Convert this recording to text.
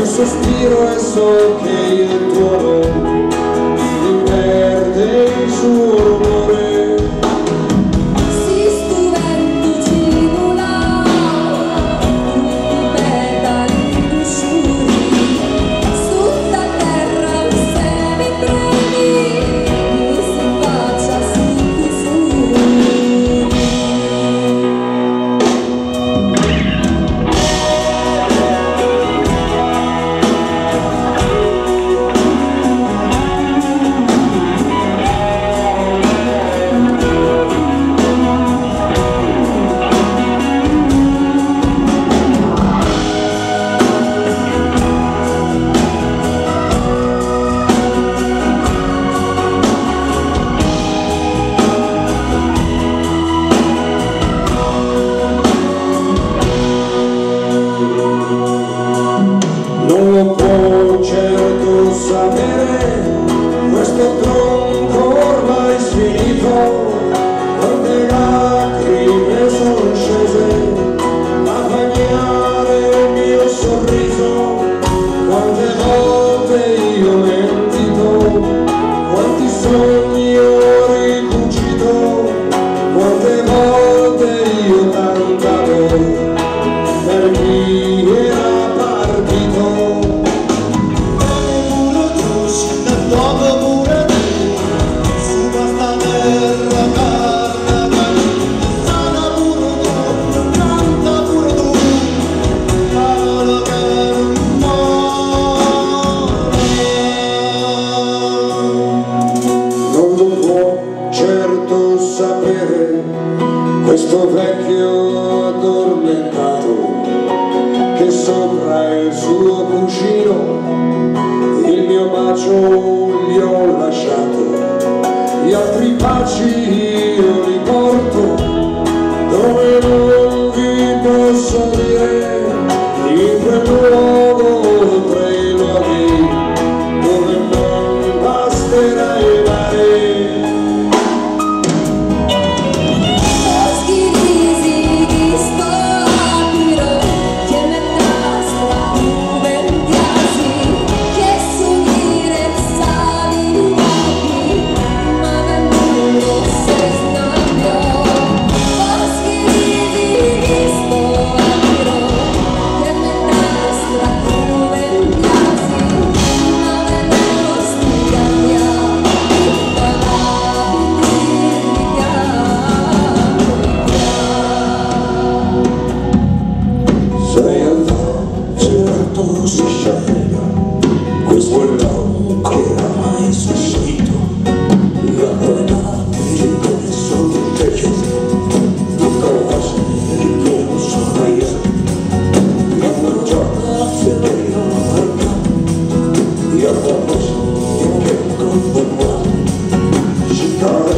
sospiro e so che il tuo nome mi perde il suo rumore. Si stuvendo cimula, pedali d'uscuri, sotto a terra semi brevi, mi si faccia su cusuri. Non lo può certo sapere questo tronco ormai sfinito, quante lacrime sono scese a bagnare il mio sorriso, quante volte io ho mentito, quanti sogni ho ricucito, quante volte io cantavo per chi era partito. Certo sapere questo vecchio addormentato che sopra il suo cuscino il mio bacio gli ho lasciato, gli altri baci io li porto dove non vi posso dire, in quel luogo tra i luoghi dove non basterà il mare. Si sceglie questo è l'uomo che oramai si è scelto, la verità ti penso che c'è tutta la cosa che non so io, la mangiata fedele alla verità, io ho cosa che non confermo, si cade